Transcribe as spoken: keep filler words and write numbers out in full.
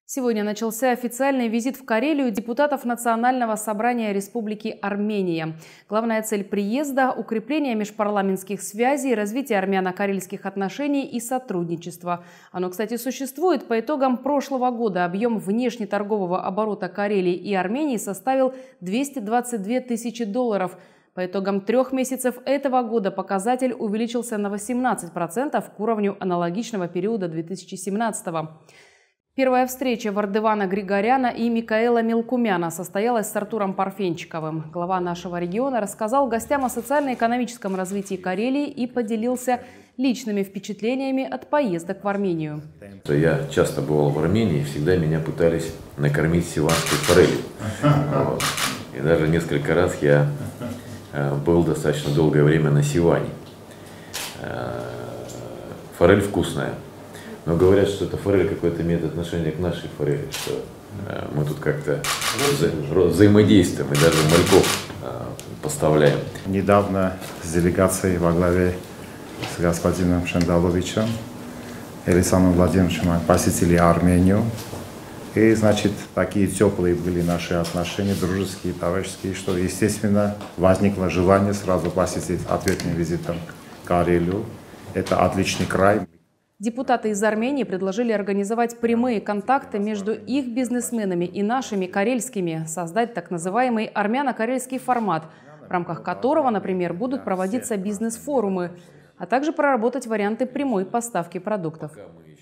Сегодня начался официальный визит в Карелию депутатов Национального собрания Республики Армения. Главная цель приезда – укрепление межпарламентских связей, развитие армяно-карельских отношений и сотрудничества. Оно, кстати, существует. По итогам прошлого года объем внешнеторгового оборота Карелии и Армении составил двести двадцать две тысячи долларов. По итогам трех месяцев этого года показатель увеличился на восемнадцать процентов к уровню аналогичного периода две тысячи семнадцатого. Первая встреча Вардывана Григоряна и Микаэла Мелкумяна состоялась с Артуром Парфенчиковым. Глава нашего региона рассказал гостям о социально-экономическом развитии Карелии и поделился личными впечатлениями от поездок в Армению. Я часто бывал в Армении, всегда меня пытались накормить сиванской форелью. Вот. И даже несколько раз я был достаточно долгое время на Сиване. Форель вкусная. Но говорят, что эта форель какой-то имеет отношение к нашей форели, что э, мы тут как-то вза взаимодействуем и даже мальков э, поставляем. Недавно с делегацией во главе с господином Шендаловичем и Александром Владимировичем посетили Армению. И, значит, такие теплые были наши отношения, дружеские, товарищеские, что, естественно, возникло желание сразу посетить ответным визитом Карелию. Это отличный край. Депутаты из Армении предложили организовать прямые контакты между их бизнесменами и нашими карельскими, создать так называемый армяно-карельский формат, в рамках которого, например, будут проводиться бизнес-форумы, а также проработать варианты прямой поставки продуктов.